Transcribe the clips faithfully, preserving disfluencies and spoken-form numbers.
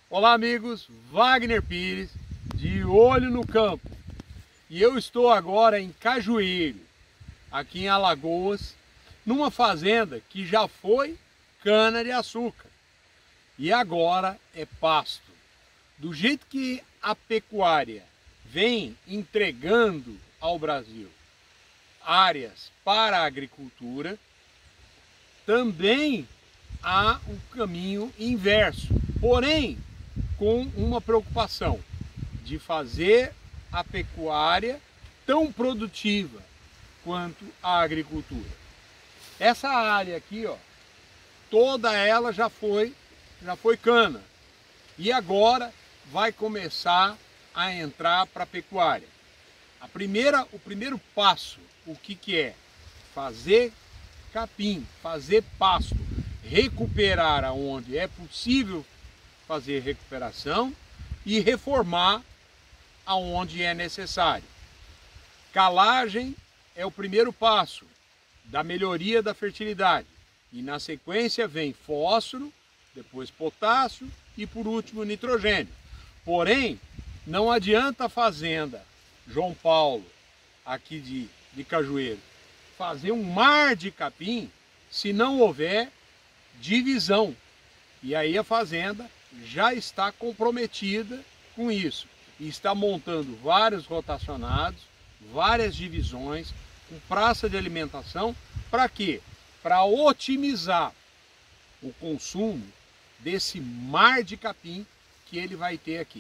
Olá amigos, Wagner Pires, de olho no campo. E eu estou agora em Cajueiro, aqui em Alagoas, numa fazenda que já foi cana de açúcar e agora é pasto. Do jeito que a pecuária vem entregando ao Brasil áreas para a agricultura, também há um caminho inverso, porém com uma preocupação de fazer a pecuária tão produtiva quanto a agricultura. Essa área aqui, ó, toda ela já foi, já foi cana e agora vai começar a entrar para a pecuária. A primeira, o primeiro passo, o que que é? Fazer capim, fazer pasto, recuperar aonde é possível fazer recuperação e reformar aonde é necessário. Calagem é o primeiro passo da melhoria da fertilidade e na sequência vem fósforo, depois potássio e por último nitrogênio. Porém, não adianta a fazenda João Paulo, aqui de, de Cajueiro, fazer um mar de capim se não houver divisão. E aí a fazenda já está comprometida com isso. E está montando vários rotacionados, várias divisões, com praça de alimentação. Para quê? Para otimizar o consumo desse mar de capim que ele vai ter aqui.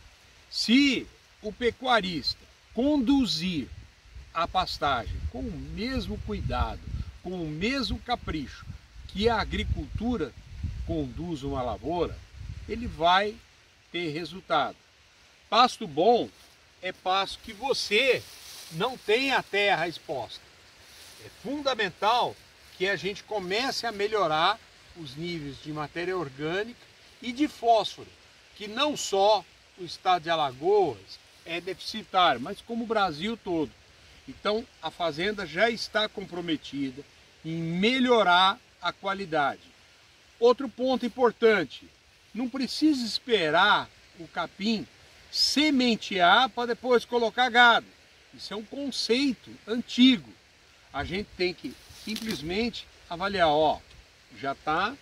Se o pecuarista conduzir a pastagem com o mesmo cuidado, com o mesmo capricho que a agricultura conduz uma lavoura, ele vai ter resultado. Pasto bom é pasto que você não tem a terra exposta. É fundamental que a gente comece a melhorar os níveis de matéria orgânica e de fósforo, que não só o estado de Alagoas é deficitário, mas como o Brasil todo. Então a fazenda já está comprometida em melhorar a qualidade. Outro ponto importante, não precisa esperar o capim sementear para depois colocar gado. Isso é um conceito antigo. A gente tem que simplesmente avaliar, ó, já está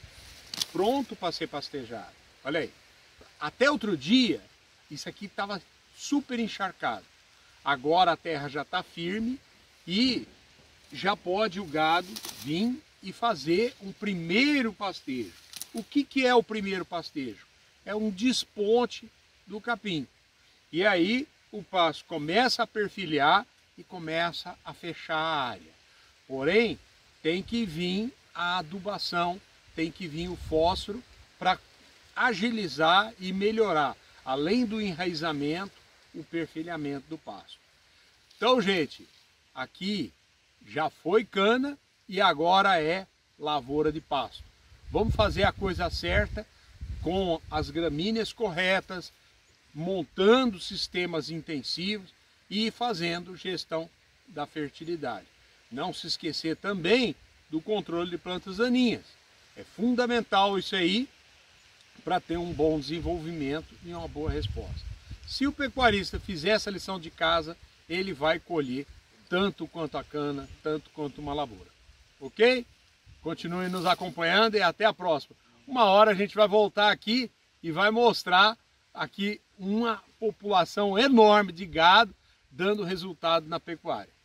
pronto para ser pastejado. Olha aí, até outro dia isso aqui estava super encharcado. Agora a terra já está firme e já pode o gado vir e fazer um primeiro pastejo. O que que é o primeiro pastejo? É um desponte do capim. E aí o pasto começa a perfilhar e começa a fechar a área. Porém, tem que vir a adubação, tem que vir o fósforo para agilizar e melhorar, além do enraizamento, o perfilhamento do pasto. Então, gente, aqui já foi cana e agora é lavoura de pasto. Vamos fazer a coisa certa com as gramíneas corretas, montando sistemas intensivos e fazendo gestão da fertilidade. Não se esquecer também do controle de plantas daninhas. É fundamental isso aí para ter um bom desenvolvimento e uma boa resposta. Se o pecuarista fizer essa lição de casa, ele vai colher tanto quanto a cana, tanto quanto uma lavoura. Ok? Continue nos acompanhando e até a próxima. Uma hora a gente vai voltar aqui e vai mostrar aqui uma população enorme de gado dando resultado na pecuária.